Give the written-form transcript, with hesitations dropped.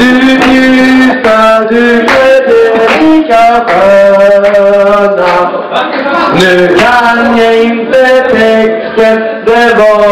Du ljusa, du ödelika sköna. Nu kan jag inte texten, det var